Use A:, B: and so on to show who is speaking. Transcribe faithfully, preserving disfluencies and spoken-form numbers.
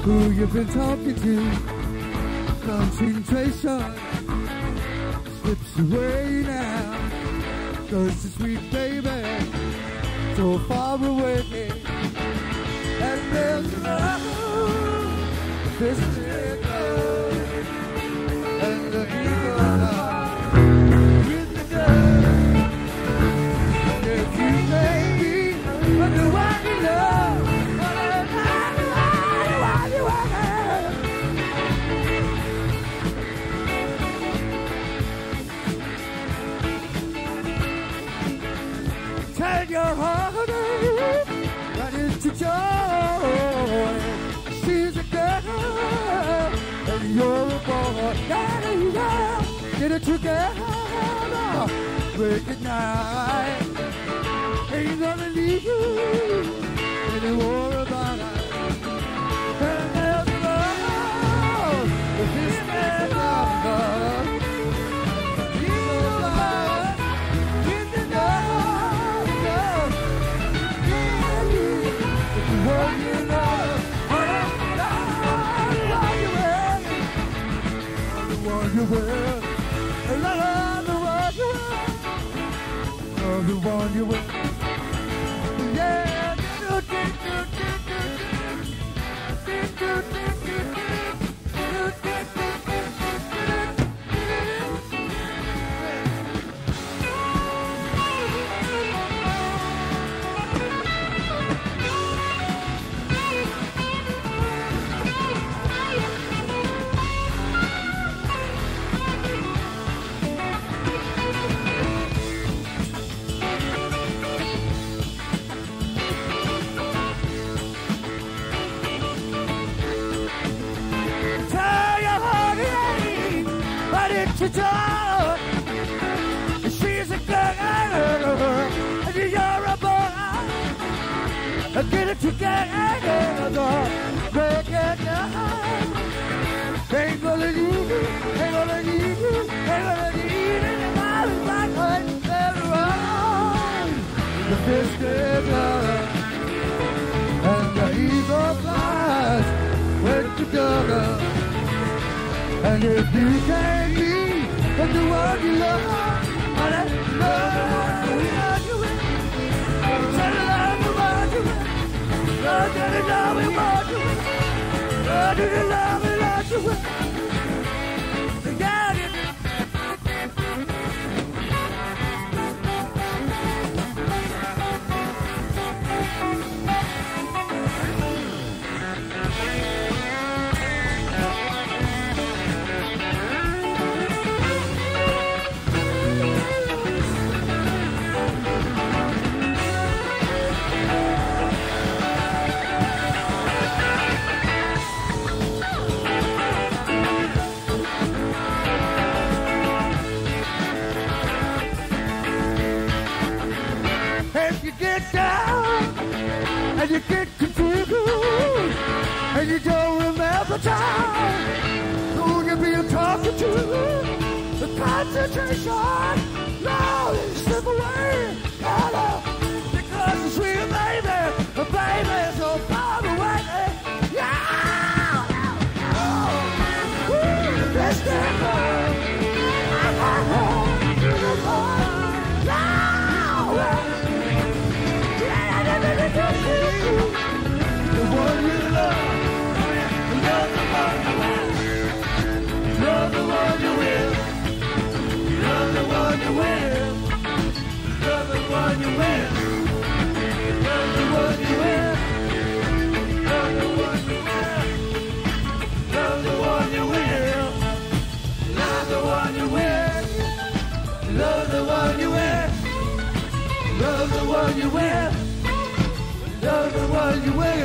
A: who you've been talking to. Concentration slips away now, 'cause the sweet baby so far away. And there's love, this is love, and the eagle love with the dove. And if you may be the one you love, tell your heartache that it's a joy. She's a girl and you're a boy. Yeah, yeah. Get it together, break it now. Ain't gonna leave you anymore about it. And there's love, but this man of love. You will, and I love the one you will, love the one you will, yeah. Do, do, do, do, do, do, do, do, to talk. She's a girl and you're a boy. Get it together, break it down. Ain't gonna leave you, ain't gonna leave you, ain't gonna leave you in the miles like what everyone. The fish is love and the eagle flies went together. And if you can't be but the one you love, and I love the one you will. Tell the love the one you will. Love to the love the one you will. Love to the love the one you will. Got it. And you get confused, and you don't remember time. Who you be talking to? The concentration, no, you slip away. Hello, because the sweet baby, the baby so far away. Yeah, oh, woo, let's get love. The one you love, love the one you will, love the one you will, love the one you will, love the one you will, love the one you will, love the one you will, love the one you will, love the one you will, love the one you will, love the one you will. Love the one you will.